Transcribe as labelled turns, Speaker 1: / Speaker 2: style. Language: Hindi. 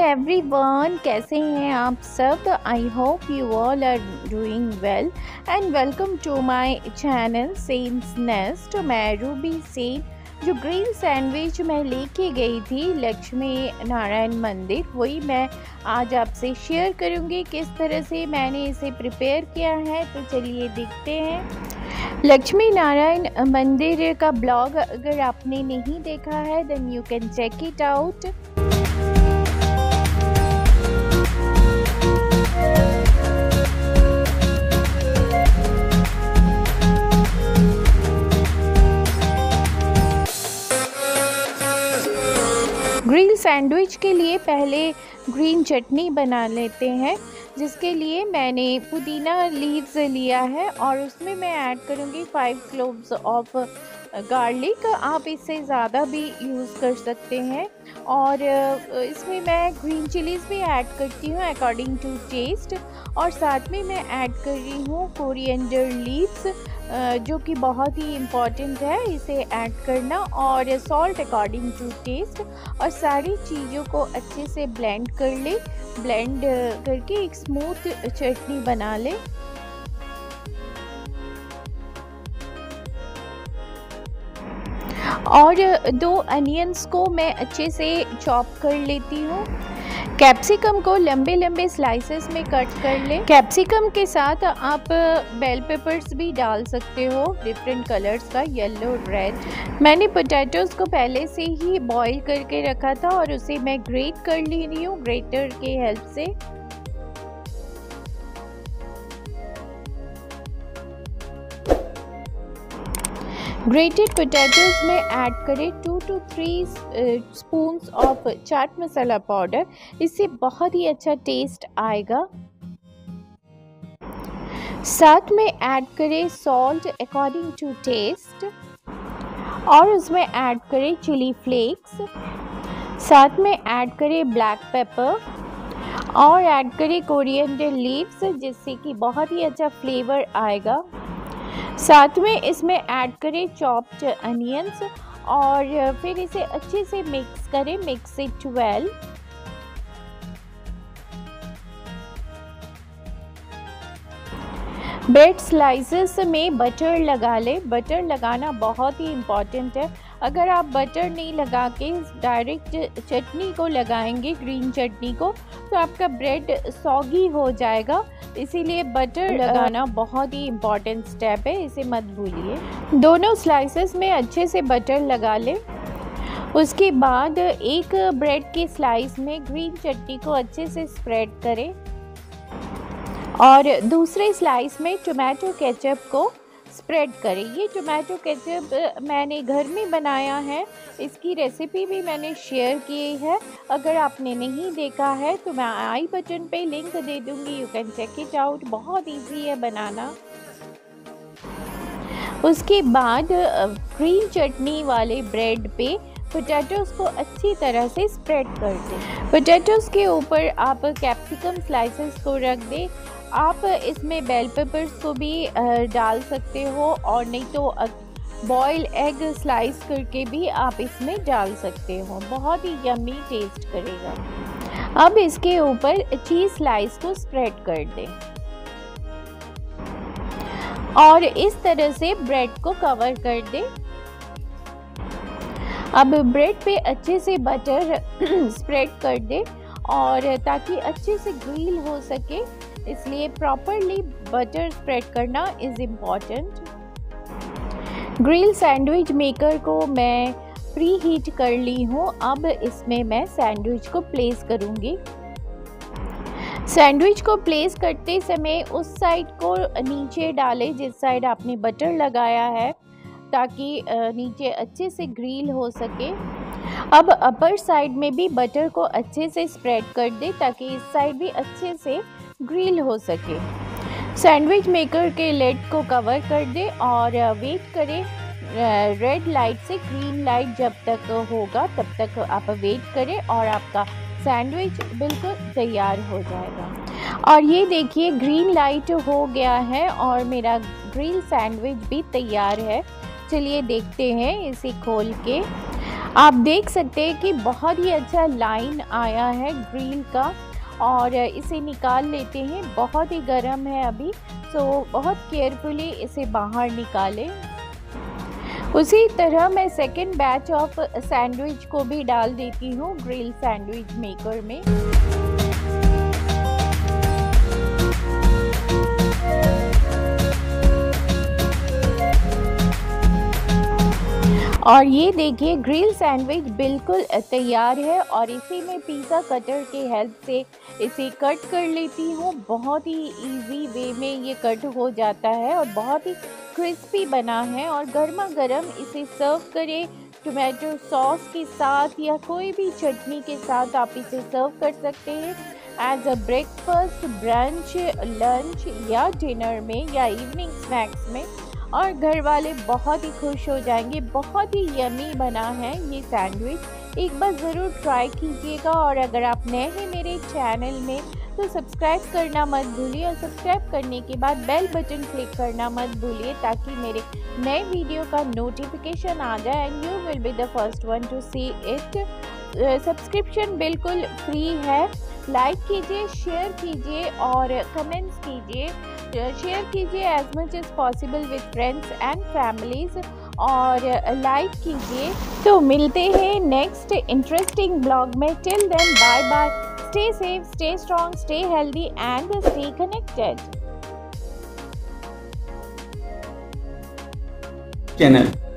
Speaker 1: एवरीवन, कैसे हैं आप सब। I hope you all are doing well and welcome to my channel sense nest. मैं रूबी सेन। जो ग्रिल सैंडविच मैं लेके गई थी लक्ष्मी नारायण मंदिर, वही मैं आज आपसे शेयर करूंगी किस तरह से मैंने इसे प्रिपेयर किया है। तो चलिए देखते हैं। लक्ष्मी नारायण मंदिर का ब्लॉग अगर आपने नहीं देखा है then you can check it out. Grill sandwich के लिए पहले ग्रीन चटनी बना लेते हैं, जिसके लिए मैंने पुदीना लीव्स लिया है और उसमें मैं ऐड करूँगी 5 क्लोव्स ऑफ गार्लिक। आप इससे ज़्यादा भी यूज़ कर सकते हैं। और इसमें मैं ग्रीन चिलीज़ भी ऐड करती हूँ अकॉर्डिंग टू टेस्ट। और साथ में मैं ऐड कर रही हूँ कोरिएंडर लीव्स, जो कि बहुत ही इम्पॉर्टेंट है इसे ऐड करना, और सॉल्ट अकॉर्डिंग टू टेस्ट। और सारी चीज़ों को अच्छे से ब्लेंड कर ले। ब्लेंड करके एक स्मूथ चटनी बना ले। और 2 अनियंस को मैं अच्छे से चॉप कर लेती हूँ। कैप्सिकम को लंबे लंबे स्लाइसेस में कट कर लें। कैप्सिकम के साथ आप बेल पेपर्स भी डाल सकते हो डिफरेंट कलर्स का, येलो, रेड। मैंने पोटैटोज़ को पहले से ही बॉईल करके रखा था और उसे मैं ग्रेट कर ले रही हूँ ग्रेटर के हेल्प से। ग्रेटेड पोटैटोज़ में ऐड करें 2 to 3 spoons of chaat masala powder. इससे बहुत ही अच्छा टेस्ट आएगा। साथ में ऐड करें सॉल्ट अकॉर्डिंग टू टेस्ट, और उसमें ऐड करें चिली फ्लेक्स। साथ में ऐड करें ब्लैक पेपर और ऐड करें कोरिएंडर लीव्स, जिससे कि बहुत ही अच्छा फ्लेवर आएगा। साथ में इसमें ऐड करें चॉप्ड अनियंस और फिर इसे अच्छे से मिक्स करें। Mix it well. Bread slices में बटर लगा ले। बटर लगाना बहुत ही इम्पॉर्टेंट है। अगर आप बटर नहीं लगा के डायरेक्ट चटनी को लगाएंगे, ग्रीन चटनी को, तो आपका ब्रेड सॉगी हो जाएगा। इसीलिए बटर लगाना बहुत ही इम्पॉर्टेंट स्टेप है, इसे मत भूलिए। दोनों स्लाइसेस में अच्छे से बटर लगा लें। उसके बाद एक ब्रेड के स्लाइस में ग्रीन चटनी को अच्छे से स्प्रेड करें और दूसरे स्लाइस में टोमेटो केचप को स्प्रेड करें। ये टोमेटो केचप मैंने घर में बनाया है, इसकी रेसिपी भी मैंने शेयर की है। अगर आपने नहीं देखा है तो मैं आई बटन पे लिंक दे दूंगी, you can check it out. बहुत इजी है बनाना। उसके बाद ग्रीन चटनी वाले ब्रेड पे पोटैटोज़ को अच्छी तरह से स्प्रेड कर दें। पोटैटोज़ के ऊपर आप कैप्सिकम स्लाइसेस को रख दें। आप इसमें बेल पेपर्स को भी डाल सकते हो, और नहीं तो बॉयल एग स्लाइस करके भी आप इसमें डाल सकते हो। बहुत ही यम्मी टेस्ट करेगा। अब इसके ऊपर चीज़ स्लाइस को स्प्रेड कर दें और इस तरह से ब्रेड को कवर कर दें। अब ब्रेड पे अच्छे से बटर स्प्रेड कर दें, और ताकि अच्छे से ग्रिल हो सके, इसलिए प्रॉपरली बटर स्प्रेड करना is important. Grill sandwich maker को मैं प्री हीट कर ली हूँ। अब इसमें मैं सैंडविच को प्लेस करूँगी। सैंडविच को प्लेस करते समय उस साइड को नीचे डालें जिस साइड आपने बटर लगाया है, ताकि नीचे अच्छे से ग्रिल हो सके। अब अपर साइड में भी बटर को अच्छे से स्प्रेड कर दे, ताकि इस साइड भी अच्छे से ग्रिल हो सके। सैंडविच मेकर के लेड को कवर कर दे और वेट करें रेड लाइट से ग्रीन लाइट जब तक होगा तब तक आप वेट करें, और आपका सैंडविच बिल्कुल तैयार हो जाएगा। और ये देखिए ग्रीन लाइट हो गया है और मेरा ग्रिल सैंडविच भी तैयार है। चलिए देखते हैं इसे खोल के। आप देख सकते हैं कि बहुत ही अच्छा लाइन आया है ग्रिल का, और इसे निकाल लेते हैं। बहुत ही गर्म है अभी, सो बहुत केयरफुली इसे बाहर निकालें। उसी तरह मैं सेकेंड बैच ऑफ सैंडविच को भी डाल देती हूँ ग्रिल सैंडविच मेकर में। और ये देखिए ग्रिल सैंडविच बिल्कुल तैयार है, और इसे मैं पिज़्ज़ा कटर के हेल्प से इसे कट कर लेती हूँ। बहुत ही इजी वे में ये कट हो जाता है और बहुत ही क्रिस्पी बना है। और गर्मा गर्म इसे सर्व करें टोमेटो सॉस के साथ या कोई भी चटनी के साथ आप इसे सर्व कर सकते हैं as a breakfast, brunch, lunch या डिनर में या इवनिंग स्नैक्स में, और घर वाले बहुत ही खुश हो जाएंगे। बहुत ही यमी बना है ये सैंडविच, एक बार ज़रूर ट्राई कीजिएगा। और अगर आप नए हैं मेरे चैनल में तो सब्सक्राइब करना मत भूलिए, और सब्सक्राइब करने के बाद बेल बटन क्लिक करना मत भूलिए ताकि मेरे नए वीडियो का नोटिफिकेशन आ जाए and you will be the first one to see it. Subscription बिल्कुल फ्री है। लाइक कीजिए, शेयर कीजिए और कमेंट्स कीजिए। शेयर कीजिए as much as possible with friends and families, और लाइक कीजिए। तो मिलते हैं नेक्स्ट इंटरेस्टिंग ब्लॉग में। Till then bye bye, stay safe, stay strong, stay healthy and stay connected.
Speaker 2: Channel